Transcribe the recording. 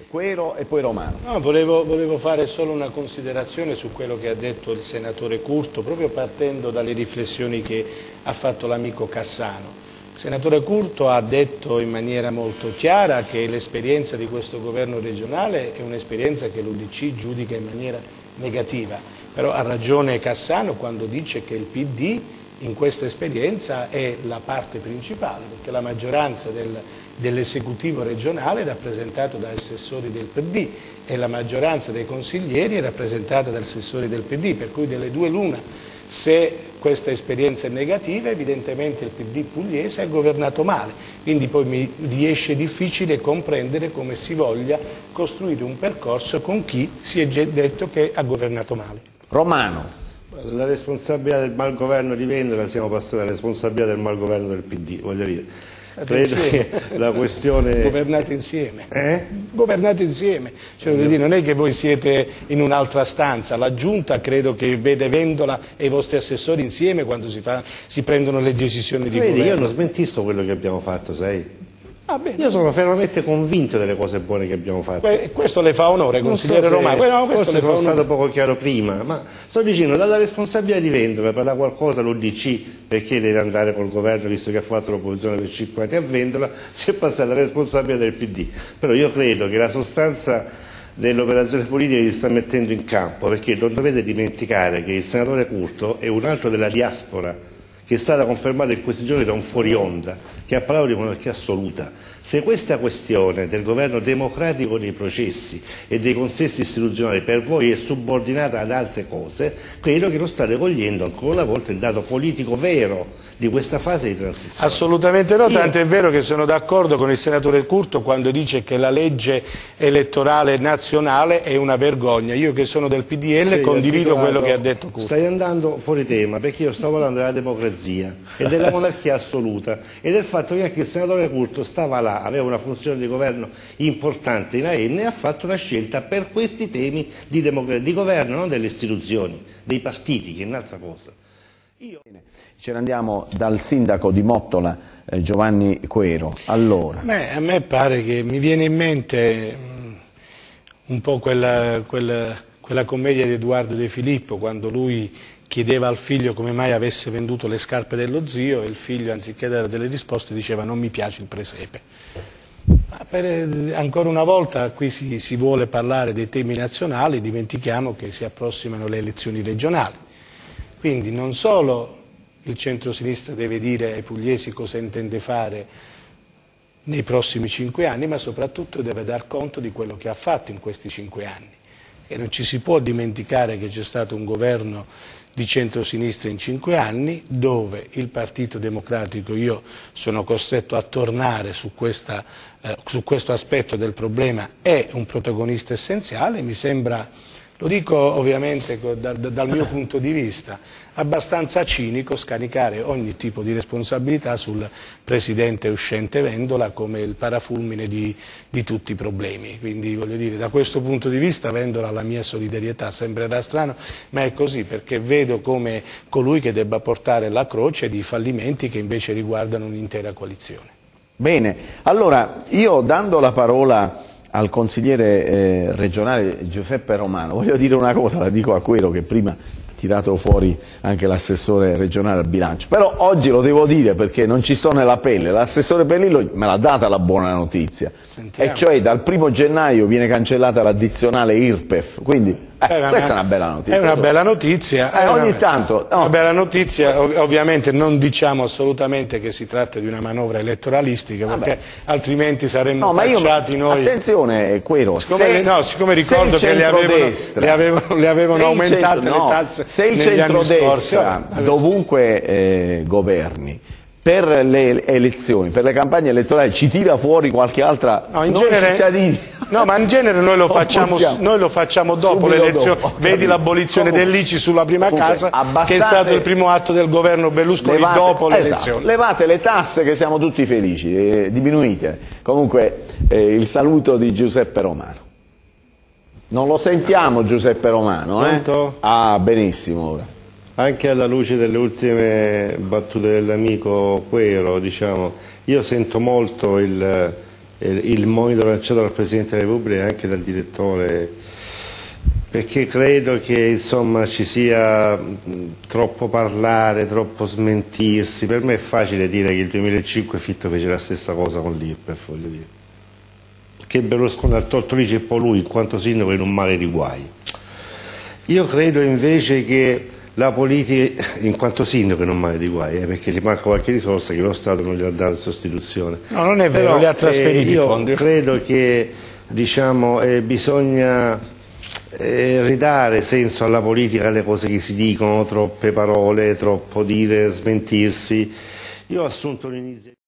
Quero e poi Romano. No, volevo fare solo una considerazione su quello che ha detto il senatore Curto, proprio partendo dalle riflessioni che ha fatto l'amico Cassano. Il senatore Curto ha detto in maniera molto chiara che l'esperienza di questo governo regionale è un'esperienza che l'UDC giudica in maniera negativa, però ha ragione Cassano quando dice che il PD in questa esperienza è la parte principale, perché la maggioranza dell'esecutivo regionale è rappresentato da assessori del PD e la maggioranza dei consiglieri è rappresentata da assessori del PD, per cui delle due l'una. Se questa esperienza è negativa, evidentemente il PD pugliese ha governato male, quindi poi mi riesce difficile comprendere come si voglia costruire un percorso con chi si è già detto che ha governato male. Romano. La responsabilità del malgoverno di Vendola siamo passati alla responsabilità del malgoverno del PD, voglio dire. Credo che la questione... Governate insieme. Governate insieme. Cioè, voglio dire, non è che voi siete in un'altra stanza, la Giunta credo che vede Vendola e i vostri assessori insieme quando si prendono le decisioni di governo. Io non smentisco quello che abbiamo fatto, sai? Ah, io sono fermamente convinto delle cose buone che abbiamo fatto. Questo le fa onore, consigliere Romano. Forse sono stato poco chiaro prima, ma sto dicendo, dalla responsabilità di Vendola per la qualcosa l'UDC, perché deve andare col governo visto che ha fatto l'opposizione per 5 anni a Vendola, si è passata alla responsabilità del PD. Però io credo che la sostanza dell'operazione politica si sta mettendo in campo, perché non dovete dimenticare che il senatore Curto è un altro della diaspora, che è stata confermata in questi giorni da un fuori onda, che ha parlato di monarchia assoluta. Se questa questione del governo democratico dei processi e dei consessi istituzionali per voi è subordinata ad altre cose, credo che non state cogliendo ancora una volta il dato politico vero di questa fase di transizione. Assolutamente no, tanto è vero che sono d'accordo con il senatore Curto quando dice che la legge elettorale nazionale è una vergogna. Io che sono del PDL condivido quello che ha detto Curto. Stai andando fuori tema, perché io sto parlando della democrazia e della monarchia assoluta e del fatto che anche il senatore Curto stava là, aveva una funzione di governo importante in AN e ha fatto una scelta per questi temi di governo, non delle istituzioni, dei partiti, che è un'altra cosa. Ce ne andiamo dal sindaco di Mottola, Giovanni Quero. Allora. A me pare che mi viene in mente un po' quella commedia di Edoardo De Filippo, quando lui chiedeva al figlio come mai avesse venduto le scarpe dello zio e il figlio, anziché dare delle risposte, diceva non mi piace il presepe. Ancora una volta qui si vuole parlare dei temi nazionali, dimentichiamo che si approssimano le elezioni regionali. Quindi non solo il centro-sinistra deve dire ai pugliesi cosa intende fare nei prossimi 5 anni, ma soprattutto deve dar conto di quello che ha fatto in questi 5 anni. E non ci si può dimenticare che c'è stato un governo di centro-sinistra in 5 anni, dove il Partito Democratico, io sono costretto a tornare su questo aspetto del problema, è un protagonista essenziale. Mi sembra, lo dico ovviamente dal mio punto di vista, abbastanza cinico scaricare ogni tipo di responsabilità sul presidente uscente Vendola come il parafulmine di tutti i problemi. Quindi voglio dire, da questo punto di vista Vendola ha la mia solidarietà, sembrerà strano, ma è così, perché vedo come colui che debba portare la croce di fallimenti che invece riguardano un'intera coalizione. Bene, allora io dando la parola al consigliere regionale Giuseppe Romano, voglio dire una cosa, la dico a Quero che prima ha tirato fuori anche l'assessore regionale al bilancio, però oggi lo devo dire perché non ci sto nella pelle, l'assessore Pellillo me l'ha data la buona notizia. Sentiamo. E cioè dal 1° gennaio viene cancellata l'addizionale IRPEF, quindi questa è una bella notizia. È una bella notizia. Ogni tanto. No. Una bella notizia, ovviamente non diciamo assolutamente che si tratta di una manovra elettoralistica, perché altrimenti saremmo cacciati noi. Attenzione Quero, siccome ricordo che le avevano aumentate le tasse. Se il centrodestra dovunque governi, per le elezioni, per le campagne elettorali ci tira fuori qualche altra cittadini. No, ma in genere noi lo facciamo dopo le elezioni. Vedi l'abolizione dell'ICI sulla prima casa, che è stato il primo atto del governo Berlusconi dopo le elezioni. Levate le tasse che siamo tutti felici, diminuite. Comunque il saluto di Giuseppe Romano. Non lo sentiamo Giuseppe Romano, Ah, benissimo ora. Anche alla luce delle ultime battute dell'amico Quero, diciamo, io sento molto il il monito lanciato dal Presidente della Repubblica e anche dal direttore, perché credo che insomma ci sia troppo parlare, troppo smentirsi. Per me è facile dire che il 2005 Fitto fece la stessa cosa con l'IRPEF, voglio dire, che Berlusconi ha tolto l'ICI e poi lui in quanto sindaco in un mare di guai. Io credo invece che la politica, in quanto sindaco in un mare di guai, perché gli manca qualche risorsa che lo Stato non gli ha dato in sostituzione. No, non è vero, li ha trasferiti i fondi. Io credo che bisogna ridare senso alla politica, alle cose che si dicono, troppe parole, troppo dire, smentirsi. Io ho assunto un'iniziativa.